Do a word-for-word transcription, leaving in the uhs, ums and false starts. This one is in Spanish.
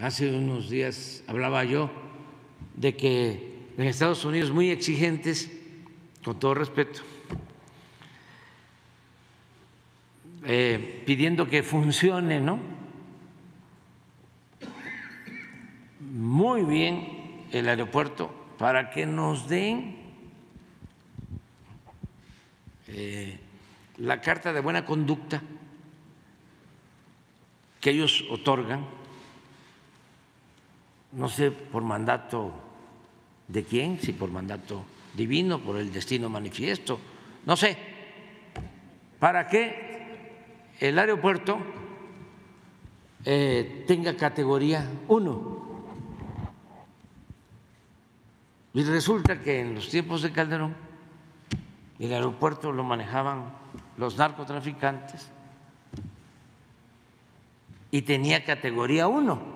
hace unos días hablaba yo de que en Estados Unidos muy exigentes, con todo respeto, eh, pidiendo que funcione, ¿no?, muy bien el aeropuerto para que nos den eh, la carta de buena conducta que ellos otorgan, no sé por mandato de quién, si por mandato divino, por el destino manifiesto, no sé, para que el aeropuerto eh, tenga categoría uno. Y resulta que en los tiempos de Calderón el aeropuerto lo manejaban los narcotraficantes y tenía categoría uno.